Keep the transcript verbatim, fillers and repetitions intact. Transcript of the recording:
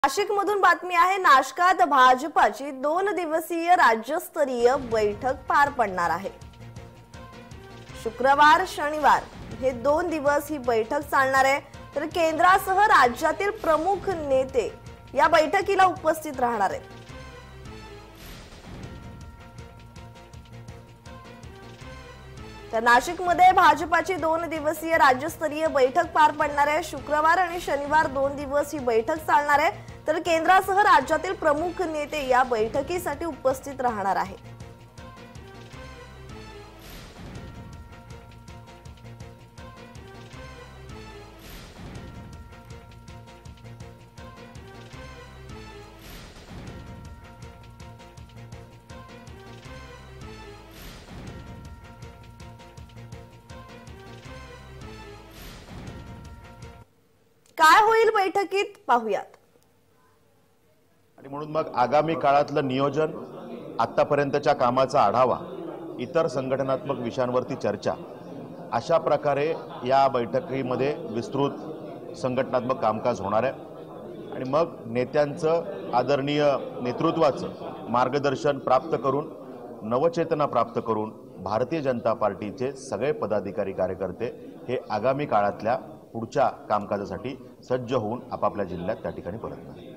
नाशिकमधून बातमी आहे। नाशकात भाजपाची दोन दिवसीय राज्यस्तरीय बैठक पार पडणार आहे। शुक्रवार शनिवार हे दोन दिवस ही बैठक चालणार आहे। तर केंद्रासह राज्यातील प्रमुख नेते या बैठकीला उपस्थित राहणार आहेत। तर नाशिकमध्ये भाजपाची दोन दिवसीय राज्यस्तरीय बैठक पार पडणार आहे। शुक्रवार आणि शनिवार दोन दिवस ही बैठक चालणार आहे। तर केंद्रासह राज्यातील प्रमुख नेते या बैठकीसाठी उपस्थित राहणार आहेत। काय होईल बैठकीत पाहूयात। आणि म्हणून मग आगामी काळातलं नियोजन, आतापर्यंतच्या कामाचा आढावा, इतर संघटनात्मक विषयांवरती चर्चा, अशा प्रकारे या बैठकीमध्ये विस्तृत संघटनात्मक कामकाज होणार आहे। आणि मग नेत्यांचं, आदरणीय नेतृत्वाचं मार्गदर्शन प्राप्त करून, नवचेतना प्राप्त करून भारतीय जनता पार्टीचे सगळे पदाधिकारी, कार्यकर्ते हे आगामी काळातल्या पुढच्या कामकाजासाठी सज्ज होऊन आपापल्या जिल्ह्यात त्या ठिकाणी परतणार।